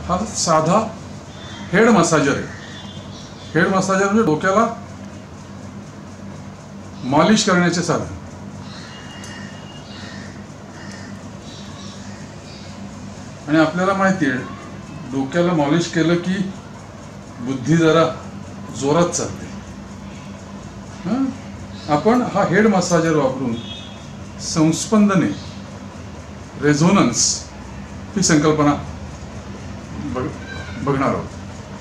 हा साधा head massager आहे. हेड मसाजर म्हणजे डोक्याला मॉलिश करण्याचे साधन. आणि आपल्याला माहिती आहे डोक्याला मॉलिश केलं की बुद्धी जरा जोरात चालते. आपण हा हेड मसाजर वापरून संस्पंदने रेझोनन्स ही संकल्पना बघणार आहोत.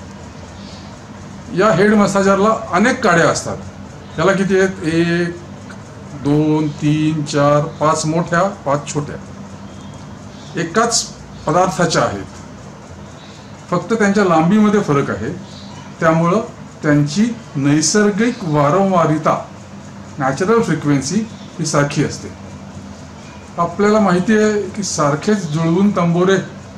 या हेड मसाजरला अनेक काड्या असतात. त्याला किती आहेत? 1 2 3 4 5 मोठ्या 5 छोट्या एकाच पदार्थाच्या आहेत. फक्त त्यांच्या लांबीमध्ये फरक आहे. त्यामुळं त्यांची नैसर्गिक वारंवारिता नॅचरल फ्रिक्वेन्सी ही सारखी असते. आपल्याला माहिती आहे की सारखेच जुळवून तंबोरे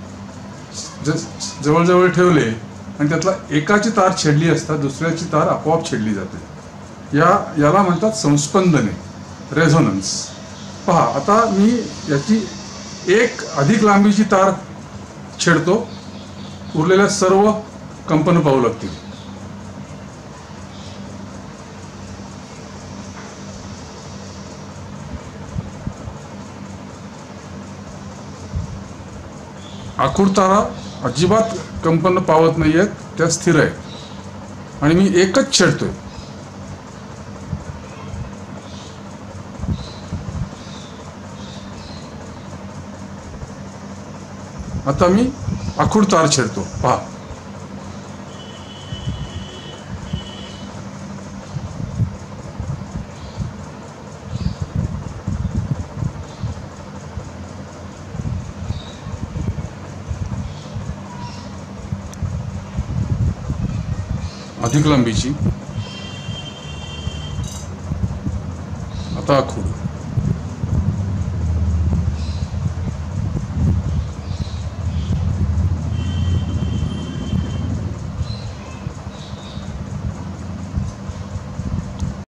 जवळजवळ ठेवले आणि त्यातला एकाची तार छेडली असता दुसऱ्याची तार आपोआप छेडली जाते. याला म्हणतात संस्पंदने रेझोनन्स. पहा आता मी याची एक अधिक लांबीची तार छेडतो. उरलेल्या सर्व कंपन पाहू लागतील. आखूड तारा अजिबात कंपन पावत नाही आहेत. त्या स्थिर आहेत आणि मी एकच छेडतोय. आता मी आखूड तार छेडतो. पहा अधिक लांबीची. आता आखूड.